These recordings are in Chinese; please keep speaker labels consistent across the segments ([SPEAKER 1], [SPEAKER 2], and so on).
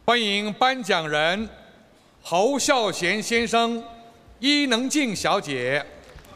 [SPEAKER 1] 欢迎颁奖人侯孝贤先生、伊能静小姐。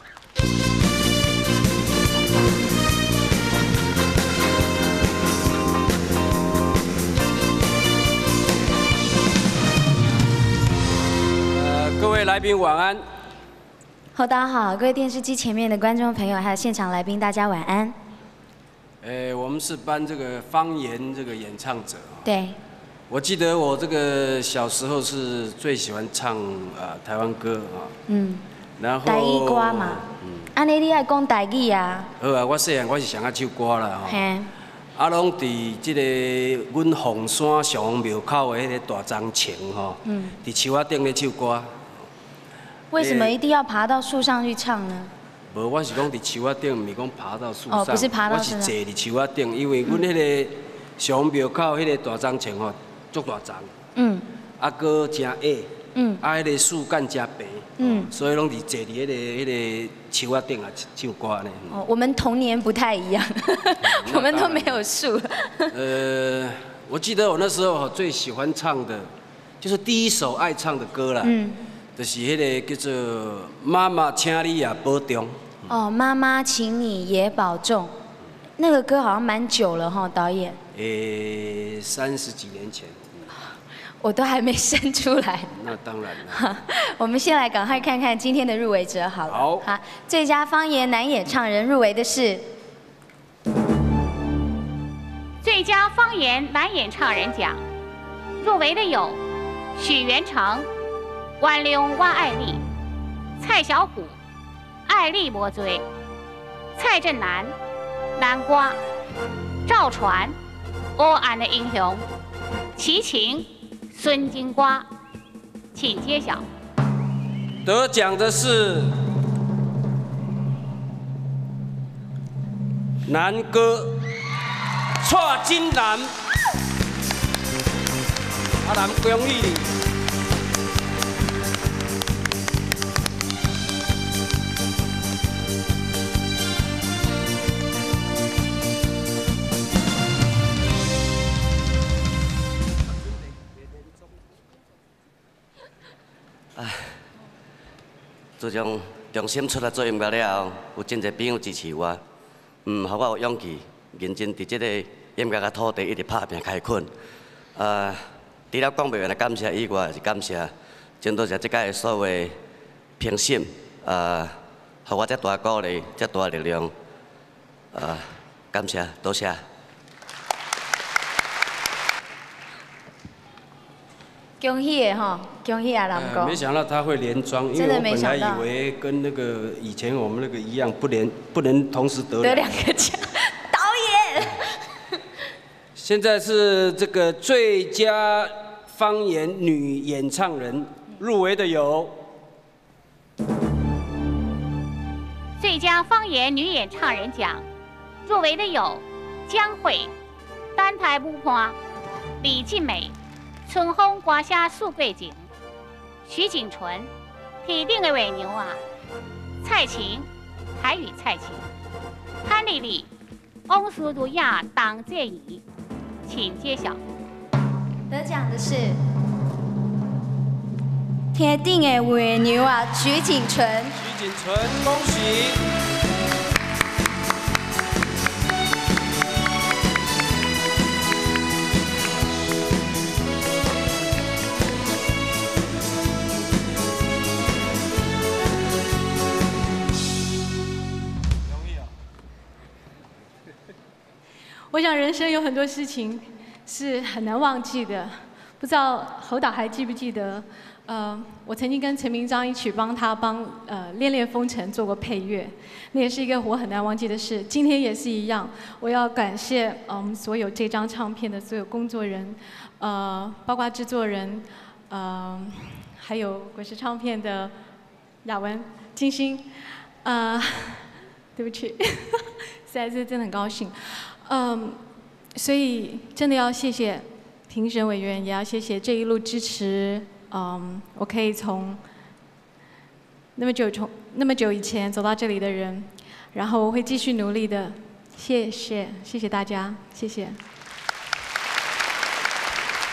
[SPEAKER 2] 各位来宾晚安。
[SPEAKER 3] 大家好，各位电视机前面的观众朋友，还有现场来宾，大家晚安。
[SPEAKER 2] 我们是颁这个方言这个演唱者。
[SPEAKER 3] 对。
[SPEAKER 2] 我记得我这个小时候是最喜欢唱台湾歌啊。嗯。然后。
[SPEAKER 3] 台语歌嘛。安尼你爱讲台语啊？
[SPEAKER 2] 好啊，我细汉我是上爱唱歌啦吼。
[SPEAKER 3] 嘿。
[SPEAKER 2] 啊，拢伫即个阮凤山上皇庙口的迄个大樟前吼，伫树仔顶咧唱歌。
[SPEAKER 3] 为什么一定要爬到树上去唱呢？
[SPEAKER 2] 无，我是讲伫树仔顶，唔是讲爬到树上。
[SPEAKER 3] 哦，不是爬到树上。
[SPEAKER 2] 我是坐伫树仔顶，因为阮迄个上庙口迄个大樟前吼，足大樟。嗯。啊，搁真矮。嗯。啊，迄个树干真白。嗯。所以拢是坐伫迄个树仔顶啊唱歌呢。
[SPEAKER 3] 哦，我们童年不太一样，我们都没有树。
[SPEAKER 2] 我记得我那时候最喜欢唱的，就是第一首爱唱的歌啦。嗯。 就是迄个叫做《妈妈，请你也保重》。
[SPEAKER 3] 哦，妈妈，请你也保重。那个歌好像蛮久了哈，导演。
[SPEAKER 2] 30几年前。
[SPEAKER 3] 我都还没生出来。
[SPEAKER 2] 那当然了。
[SPEAKER 3] 我们先来赶快看看今天的入围者好了。
[SPEAKER 2] 好。
[SPEAKER 3] 好，最佳方言男演唱人入围的是。
[SPEAKER 4] 最佳方言男演唱人奖，入围的有许元成。 万隆我爱你，蔡小虎，爱丽莫追，蔡振南，南瓜，赵传，欧安的英雄，齐秦，孙金瓜，请揭晓。
[SPEAKER 2] 得奖的是南哥蔡金南，阿南恭喜你。
[SPEAKER 5] 自从重新出来做音乐了后，有真侪朋友支持我，予我有勇气，认真伫这个音乐的土地一直打拼开垦。除了讲袂完的感谢以外，也是感谢真多谢这届所有的评审，予我遮大鼓励、遮大力量，感谢，多谢。
[SPEAKER 3] 恭喜的哈，恭喜啊，南哥！
[SPEAKER 2] 没想到他会连庄，因为我本来以为跟那个以前我们那个一样，不能同时得
[SPEAKER 3] 两个奖。导演。
[SPEAKER 2] 现在是这个最佳方言女演唱人入围的有。
[SPEAKER 4] 最佳方言女演唱人奖，入围的有江蕙、单台舞伴、李静美。 春风刮下树桂景，徐景纯，铁定的尾牛啊！蔡琴，台语蔡琴，潘丽丽，翁苏如亚当介仪，请揭晓。
[SPEAKER 3] 得奖的是铁定的尾牛啊，徐景纯。
[SPEAKER 2] 徐景纯，恭喜！
[SPEAKER 6] 我想人生有很多事情是很难忘记的，不知道侯导还记不记得？我曾经跟陈明章一起帮《恋恋风尘》做过配乐，那也是一个我很难忘记的事。今天也是一样，我要感谢我们所有这张唱片的所有工作人，包括制作人，还有滚石唱片的雅文、金星，对不起，实在是真的很高兴。 所以真的要谢谢评审委员，也要谢谢这一路支持，我可以从那么久以前走到这里的人，然后我会继续努力的，谢谢大家，谢谢。